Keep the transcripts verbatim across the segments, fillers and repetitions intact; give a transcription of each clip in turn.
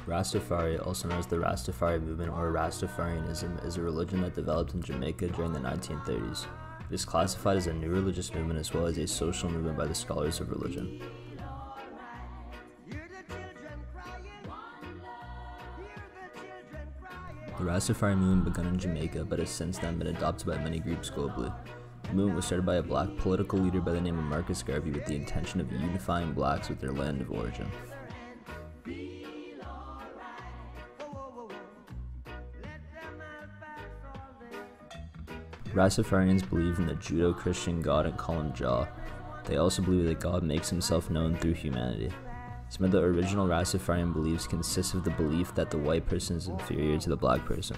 Rastafari, also known as the Rastafari Movement or Rastafarianism, is a religion that developed in Jamaica during the nineteen thirties. It is classified as a new religious movement as well as a social movement by the scholars of religion. The Rastafari movement began in Jamaica but has since then been adopted by many groups globally. The movement was started by a black political leader by the name of Marcus Garvey with the intention of unifying blacks with their land of origin. Rastafarians believe in the Judeo-Christian God and call him Jah. They also believe that God makes himself known through humanity. Some of the original Rastafarian beliefs consist of the belief that the white person is inferior to the black person.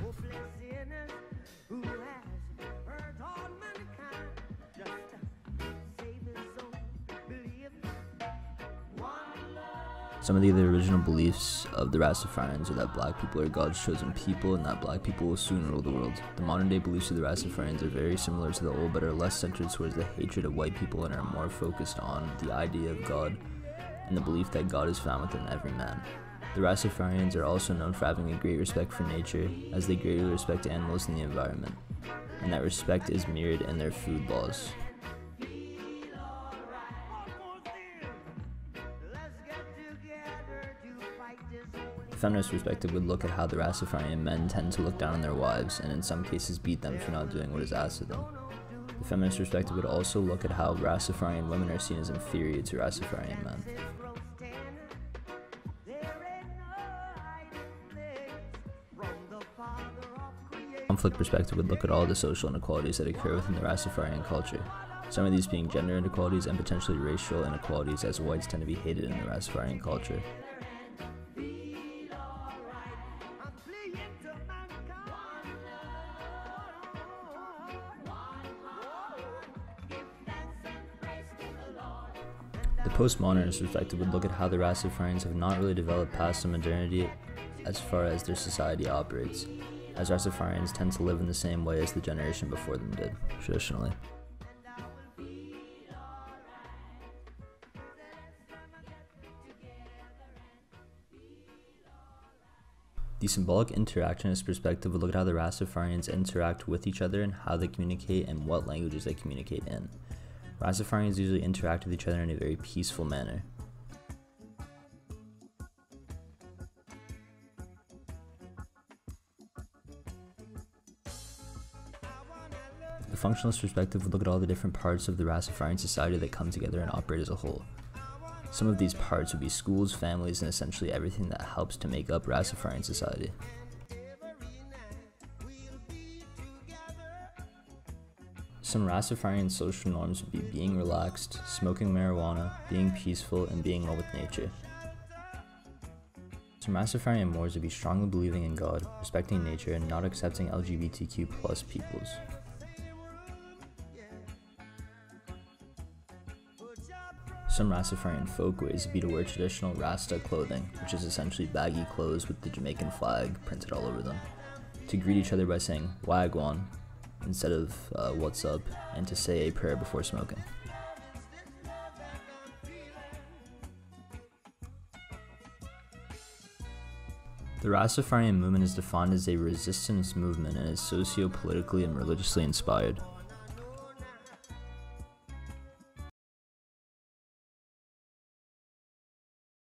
Some of the other original beliefs of the Rastafarians are that black people are God's chosen people and that black people will soon rule the world. The modern day beliefs of the Rastafarians are very similar to the old but are less centered towards the hatred of white people and are more focused on the idea of God and the belief that God is found within every man. The Rastafarians are also known for having a great respect for nature, as they greatly respect animals and the environment, and that respect is mirrored in their food laws. The feminist perspective would look at how the Rastafarian men tend to look down on their wives and in some cases beat them for not doing what is asked of them. The feminist perspective would also look at how Rastafarian women are seen as inferior to Rastafarian men. The conflict perspective would look at all the social inequalities that occur within the Rastafarian culture, some of these being gender inequalities and potentially racial inequalities, as whites tend to be hated in the Rastafarian culture. The postmodernist perspective would look at how the Rastafarians have not really developed past the modernity as far as their society operates, as Rastafarians tend to live in the same way as the generation before them did, traditionally. The symbolic interactionist perspective would look at how the Rastafarians interact with each other and how they communicate and what languages they communicate in. Rastafarians usually interact with each other in a very peaceful manner. The functionalist perspective would look at all the different parts of the Rastafarian society that come together and operate as a whole. Some of these parts would be schools, families, and essentially everything that helps to make up Rastafarian society. Some Rastafarian social norms would be being relaxed, smoking marijuana, being peaceful, and being one with nature. Some Rastafarian mores would be strongly believing in God, respecting nature, and not accepting L G B T Q plus peoples. Some Rastafarian folkways would be to wear traditional Rasta clothing, which is essentially baggy clothes with the Jamaican flag printed all over them, to greet each other by saying Wagwan instead of uh, what's up, and to say a prayer before smoking. The Rastafarian movement is defined as a resistance movement and is socio-politically and religiously inspired.